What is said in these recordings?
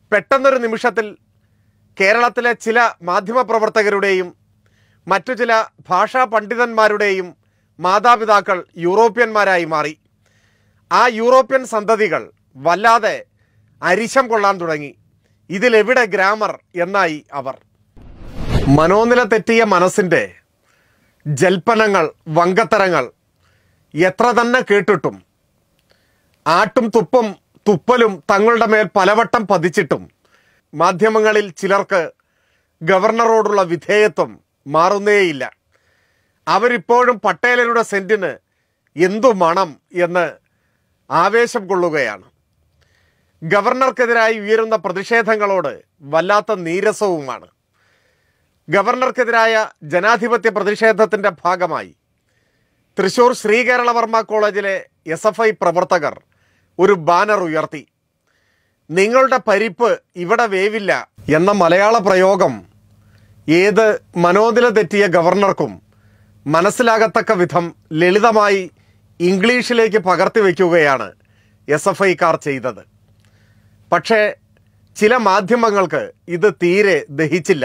പെട്ടെന്നൊരു നിമിഷത്തിൽ കേരളത്തിലെ ചില മാധ്യമപ്രവർത്തകരുടെയും മറ്റു ചില ഭാഷാ പണ്ഡിതന്മാരുടെയും മാതാപിതാക്കൾ യൂറോപ്യന്മാരായി മാറി. ആ യൂറോപ്യൻ സന്തതികൾ വല്ലാതെ അരിശം കൊള്ളാൻ തുടങ്ങി. ഇതിലെവിടെ ഗ്രാമർ എന്നായി അവർ. മനോനില തെറ്റിയ മനസ്സിൻ്റെ ജൽപ്പനങ്ങൾ, വങ്കത്തരങ്ങൾ എത്ര തന്നെ കേട്ടിട്ടും ആട്ടും തുപ്പും തുപ്പലും തങ്ങളുടെ മേൽ പലവട്ടം പതിച്ചിട്ടും മാധ്യമങ്ങളിൽ ചിലർക്ക് ഗവർണറോടുള്ള വിധേയത്വം മാറുന്നേയില്ല. അവരിപ്പോഴും പട്ടേലരുടെ സെന്റിന് എന്തു മണം എന്ന് ആവേശം കൊള്ളുകയാണ്. ഗവർണർക്കെതിരായി ഉയരുന്ന പ്രതിഷേധങ്ങളോട് വല്ലാത്ത നീരസവുമാണ്. ഗവർണർക്കെതിരായ ജനാധിപത്യ പ്രതിഷേധത്തിൻ്റെ ഭാഗമായി തൃശൂർ ശ്രീകേരളവർമ്മ കോളേജിലെ SFI പ്രവർത്തകർ ഒരു ബാനർ ഉയർത്തി. നിങ്ങളുടെ പരിപ്പ് ഇവിടെ വേവില്ല എന്ന മലയാള പ്രയോഗം ഏത് മനോനില തെറ്റിയ ഗവർണർക്കും മനസ്സിലാകത്തക്ക വിധം ലളിതമായി ഇംഗ്ലീഷിലേക്ക് പകർത്തി വയ്ക്കുകയാണ് SFIക്കാർ ചെയ്തത്. പക്ഷേ ചില മാധ്യമങ്ങൾക്ക് ഇത് തീരെ ദഹിച്ചില്ല.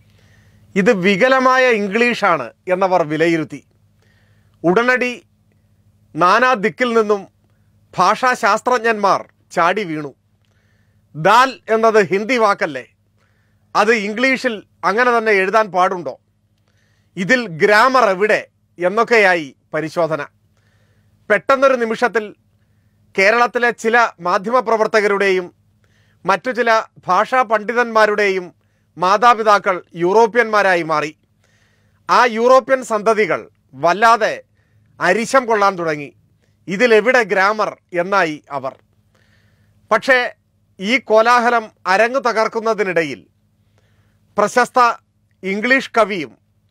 ഇത് വികലമായ ഇംഗ്ലീഷാണ് എന്നവർ വിലയിരുത്തി. ഉടനടി നാനാ ദിക്കിൽ നിന്നും ഭാഷാശാസ്ത്രജ്ഞന്മാർ ചാടി വീണു. ദാൽ എന്നത് ഹിന്ദി വാക്കല്ലേ, അത് ഇംഗ്ലീഷിൽ അങ്ങനെ തന്നെ എഴുതാൻ പാടുണ്ടോ? ഇതിൽ ഗ്രാമർ എവിടെ എന്നൊക്കെയായി പരിശോധന. പെട്ടെന്നൊരു നിമിഷത്തിൽ കേരളത്തിലെ ചില മാധ്യമപ്രവർത്തകരുടെയും മറ്റു ചില ഭാഷാ പണ്ഡിതന്മാരുടെയും മാതാപിതാക്കൾ യൂറോപ്യന്മാരായി മാറി. ആ യൂറോപ്യൻ സന്തതികൾ വല്ലാതെ അരിശം കൊള്ളാൻ തുടങ്ങി. ഇതിലെവിടെ ഗ്രാമർ എന്നായി അവർ. പക്ഷേ ഈ കോലാഹലം അരങ്ങു തകർക്കുന്നതിനിടയിൽ പ്രശസ്ത ഇംഗ്ലീഷ് കവിയും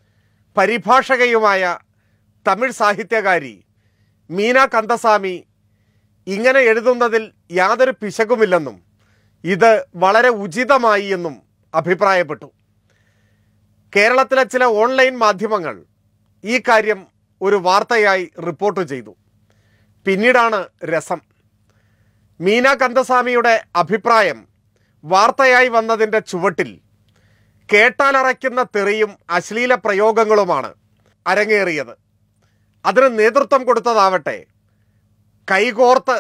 പരിഭാഷകയുമായ തമിഴ് സാഹിത്യകാരി മീന കന്ദസ്വാമി ഇങ്ങനെ എഴുതുന്നതിൽ യാതൊരു പിശകുമില്ലെന്നും ഇത് വളരെ ഉചിതമായി എന്നും അഭിപ്രായപ്പെട്ടു. കേരളത്തിലെ ചില ഓൺലൈൻ മാധ്യമങ്ങൾ ഈ കാര്യം ഒരു വാർത്തയായി റിപ്പോർട്ട് ചെയ്തു. പിന്നീടാണ് രസം. മീന കന്ദസ്വാമിയുടെ അഭിപ്രായം വാർത്തയായി വന്നതിൻ്റെ ചുവട്ടിൽ കേട്ടാലറയ്ക്കുന്ന തെറിയും അശ്ലീല പ്രയോഗങ്ങളുമാണ് അരങ്ങേറിയത്. അതിന് നേതൃത്വം കൊടുത്തതാവട്ടെ കൈകോർത്ത്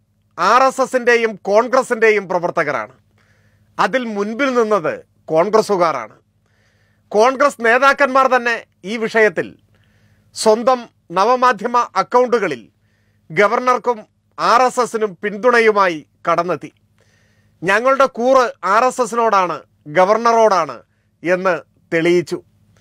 RSSൻ്റെയും കോൺഗ്രസിൻ്റെയും പ്രവർത്തകരാണ്. അതിൽ മുൻപിൽ നിന്നത് കോൺഗ്രസ്സുകാരാണ്. കോൺഗ്രസ് നേതാക്കന്മാർ തന്നെ ഈ വിഷയത്തിൽ സ്വന്തം നവമാധ്യമ അക്കൗണ്ടുകളിൽ ഗവർണർക്കും RSSനും പിന്തുണയുമായി കടന്നെത്തി. ഞങ്ങളുടെ കൂറ് RSSനോടാണ്, ഗവർണറോടാണ് എന്ന് തെളിയിച്ചു.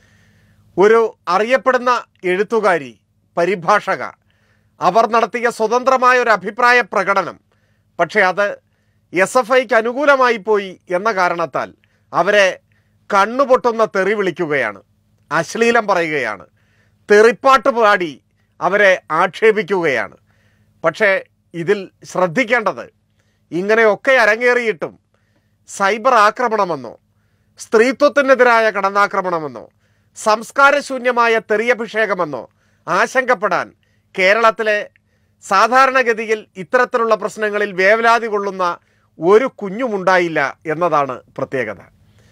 ഒരു അറിയപ്പെടുന്ന എഴുത്തുകാരി, പരിഭാഷക, അവർ നടത്തിയ സ്വതന്ത്രമായ ഒരു അഭിപ്രായ പ്രകടനം, പക്ഷേ അത് SFIക്ക് അനുകൂലമായി പോയി എന്ന കാരണത്താൽ അവരെ കണ്ണുപൊട്ടുന്ന തെറി വിളിക്കുകയാണ്, അശ്ലീലം പറയുകയാണ്, തെറിപ്പാട്ട് പാടി അവരെ ആക്ഷേപിക്കുകയാണ്. പക്ഷേ ഇതിൽ ശ്രദ്ധിക്കേണ്ടത്, ഇങ്ങനെയൊക്കെ അരങ്ങേറിയിട്ടും സൈബർ ആക്രമണമെന്നോ സ്ത്രീത്വത്തിനെതിരായ കടന്നാക്രമണമെന്നോ സംസ്കാരശൂന്യമായ തെറിയഭിഷേകമെന്നോ ആശങ്കപ്പെടാൻ കേരളത്തിലെ സാധാരണഗതിയിൽ ഇത്തരത്തിലുള്ള പ്രശ്നങ്ങളിൽ വേവലാതി കൊള്ളുന്ന ഒരു കുഞ്ഞുമുണ്ടായില്ല എന്നതാണ് പ്രത്യേകത.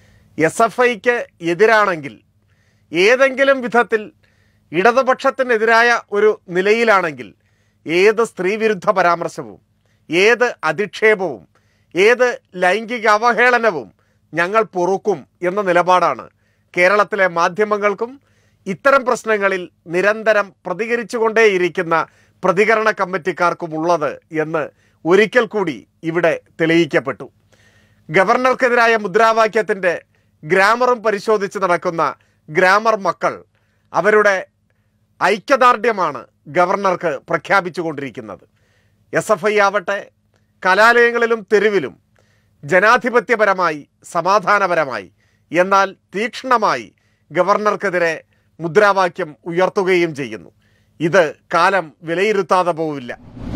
SFIക്ക് എതിരാണെങ്കിൽ, ഏതെങ്കിലും വിധത്തിൽ ഇടതുപക്ഷത്തിനെതിരായ ഒരു നിലയിലാണെങ്കിൽ, ഏത് സ്ത്രീവിരുദ്ധ പരാമർശവും, ഏത് അധിക്ഷേപവും, ഏത് ലൈംഗിക അവഹേളനവും ഞങ്ങൾ പൊറുക്കും എന്ന നിലപാടാണ് കേരളത്തിലെ മാധ്യമങ്ങൾക്കും ഇത്തരം പ്രശ്നങ്ങളിൽ നിരന്തരം പ്രതികരിച്ചുകൊണ്ടേയിരിക്കുന്ന പ്രതികരണ കമ്മിറ്റിക്കാർക്കുമുള്ളത് എന്ന് ഒരിക്കൽ കൂടി ഇവിടെ തെളിയിക്കപ്പെട്ടു. ഗവർണർക്കെതിരായ മുദ്രാവാക്യത്തിൻ്റെ ഗ്രാമറും പരിശോധിച്ച് നടക്കുന്ന ഗ്രാമർ മക്കൾ അവരുടെ ഐക്യദാർഢ്യമാണ് ഗവർണർക്ക് പ്രഖ്യാപിച്ചുകൊണ്ടിരിക്കുന്നത്. SFI ആവട്ടെ കലാലയങ്ങളിലും തെരുവിലും ജനാധിപത്യപരമായി, സമാധാനപരമായി, എന്നാൽ തീക്ഷ്ണമായി ഗവർണർക്കെതിരെ മുദ്രാവാക്യം ഉയർത്തുകയും ചെയ്യുന്നു. ഇത് കാലം വിലയിരുത്താതെ പോവില്ല.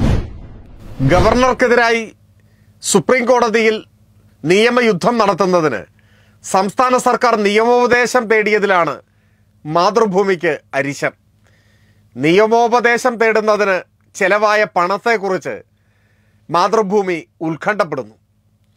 ഗവർണർക്കെതിരായി സുപ്രീം കോടതിയിൽ നിയമയുദ്ധം നടത്തുന്നതിന് സംസ്ഥാന സർക്കാർ നിയമോപദേശം തേടിയതിലാണ് മാതൃഭൂമിക്ക് അരിശം. നിയമോപദേശം തേടുന്നതിന് ചെലവായ പണത്തെക്കുറിച്ച് മാതൃഭൂമി ഉത്കണ്ഠപ്പെടുന്നു.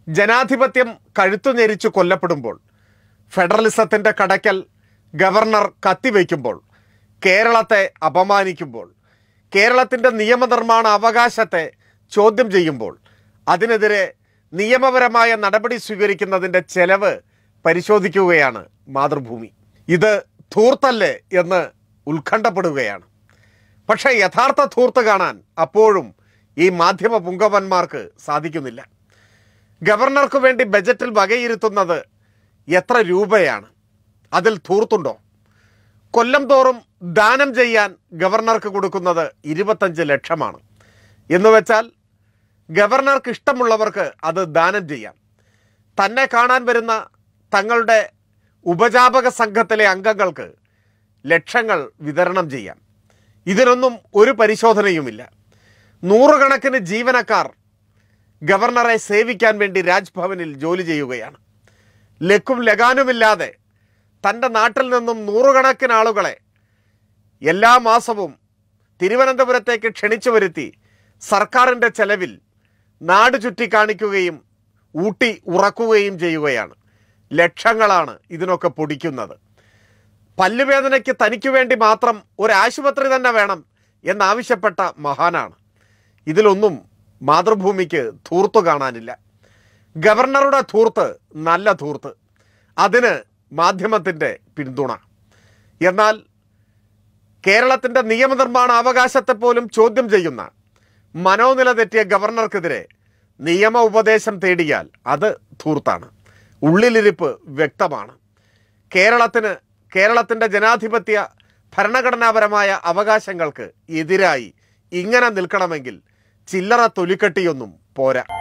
ജനാധിപത്യം കഴുത്തു ഞെരിച്ചു കൊല്ലപ്പെടുമ്പോൾ, ഫെഡറലിസത്തിൻ്റെ കടയ്ക്കൽ ഗവർണർ കത്തിവയ്ക്കുമ്പോൾ, കേരളത്തെ അപമാനിക്കുമ്പോൾ, കേരളത്തിൻ്റെ നിയമനിർമ്മാണ അവകാശത്തെ ചോദ്യം ചെയ്യുമ്പോൾ, അതിനെതിരെ നിയമപരമായ നടപടി സ്വീകരിക്കുന്നതിൻ്റെ ചെലവ് പരിശോധിക്കുകയാണ് മാതൃഭൂമി. ഇത് ധൂർത്തല്ലേ എന്ന് ഉത്കണ്ഠപ്പെടുകയാണ്. പക്ഷേ യഥാർത്ഥ ധൂർത്ത് കാണാൻ അപ്പോഴും ഈ മാധ്യമ പുങ്കവന്മാർക്ക് സാധിക്കുന്നില്ല. ഗവർണർക്ക് വേണ്ടി ബജറ്റിൽ വകയിരുത്തുന്നത് എത്ര രൂപയാണ്? അതിൽ ധൂർത്തുണ്ടോ? കൊല്ലം തോറും ദാനം ചെയ്യാൻ ഗവർണർക്ക് കൊടുക്കുന്നത് 25 ലക്ഷമാണ് എന്നുവെച്ചാൽ ഗവർണർക്ക് ഇഷ്ടമുള്ളവർക്ക് അത് ദാനം ചെയ്യാം. തന്നെ കാണാൻ വരുന്ന തങ്ങളുടെ ഉപജാപക സംഘത്തിലെ അംഗങ്ങൾക്ക് ലക്ഷങ്ങൾ വിതരണം ചെയ്യാം. ഇതിനൊന്നും ഒരു പരിശോധനയുമില്ല. നൂറുകണക്കിന് ജീവനക്കാർ ഗവർണറെ സേവിക്കാൻ വേണ്ടി രാജ്ഭവനിൽ ജോലി ചെയ്യുകയാണ്. ലക്കും ലഗാനുമില്ലാതെ തൻ്റെ നാട്ടിൽ നിന്നും നൂറുകണക്കിന് ആളുകളെ എല്ലാ മാസവും തിരുവനന്തപുരത്തേക്ക് ക്ഷണിച്ചു വരുത്തി സർക്കാരിൻ്റെ ചെലവിൽ നാട് ചുറ്റിക്കാണിക്കുകയും ഊട്ടി ഉറക്കുകയും ചെയ്യുകയാണ്. ലക്ഷങ്ങളാണ് ഇതിനൊക്കെ പൊടിക്കുന്നത്. പല്ലുവേദനയ്ക്ക് തനിക്ക് വേണ്ടി മാത്രം ഒരാശുപത്രി തന്നെ വേണം എന്നാവശ്യപ്പെട്ട മഹാനാണ്. ഇതിലൊന്നും മാതൃഭൂമിക്ക് ധൂർത്ത് കാണാനില്ല. ഗവർണറുടെ ധൂർത്ത് നല്ല ധൂർത്ത്, അതിന് മാധ്യമത്തിൻ്റെ പിന്തുണ. എന്നാൽ കേരളത്തിൻ്റെ നിയമനിർമ്മാണ അവകാശത്തെ പോലും ചോദ്യം ചെയ്യുന്ന മനോനില തെറ്റിയ ഗവർണർക്കെതിരെ നിയമ ഉപദേശം തേടിയാൽ അത് ധൂർത്താണ്. ഉള്ളിലിരിപ്പ് വ്യക്തമാണ്. കേരളത്തിൻ്റെ ജനാധിപത്യ ഭരണഘടനാപരമായ അവകാശങ്ങൾക്ക് എതിരായി ഇങ്ങനെ നിൽക്കണമെങ്കിൽ ചില്ലറ തൊലിക്കട്ടിയൊന്നും പോരാ.